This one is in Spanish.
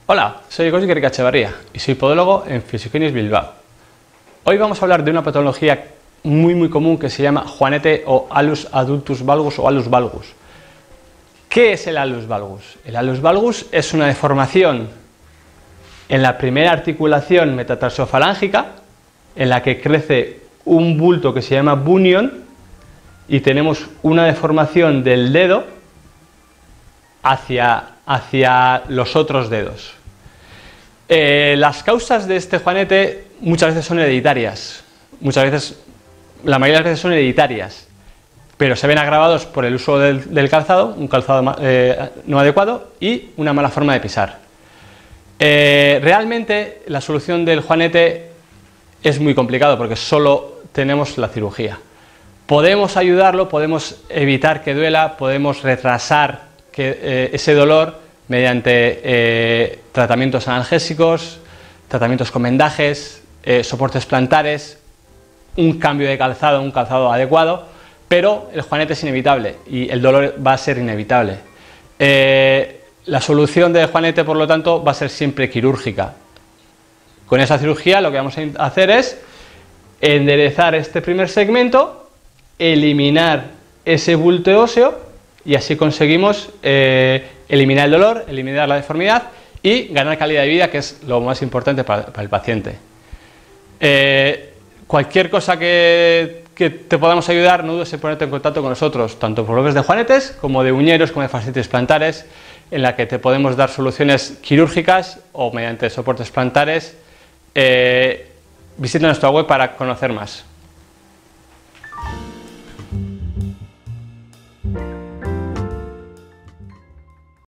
Hola, soy Goyo Echevarría y soy podólogo en Fisiogenius Bilbao. Hoy vamos a hablar de una patología muy común que se llama juanete o Hallux adultus valgus o Hallux valgus. ¿Qué es el Hallux valgus? El Hallux valgus es una deformación en la primera articulación metatarsofalágica en la que crece un bulto que se llama bunion y tenemos una deformación del dedo hacia los otros dedos. Las causas de este juanete muchas veces son hereditarias, la mayoría de las veces son hereditarias, pero se ven agravados por el uso del calzado, un calzado no adecuado y una mala forma de pisar. Realmente la solución del juanete es muy complicado porque solo tenemos la cirugía. Podemos ayudarlo, podemos evitar que duela, podemos retrasar ese dolor mediante tratamientos analgésicos, tratamientos con vendajes, soportes plantares, un cambio de calzado, un calzado adecuado, pero el juanete es inevitable y el dolor va a ser inevitable. La solución del juanete, por lo tanto, va a ser siempre quirúrgica. Con esa cirugía lo que vamos a hacer es enderezar este primer segmento, eliminar ese bulto óseo y así conseguimos eliminar el dolor, eliminar la deformidad y ganar calidad de vida, que es lo más importante para el paciente. Cualquier cosa que te podamos ayudar, no dudes en ponerte en contacto con nosotros, tanto por problemas de juanetes como de uñeros, como de fascitis plantares, en la que te podemos dar soluciones quirúrgicas o mediante soportes plantares. Visita nuestra web para conocer más.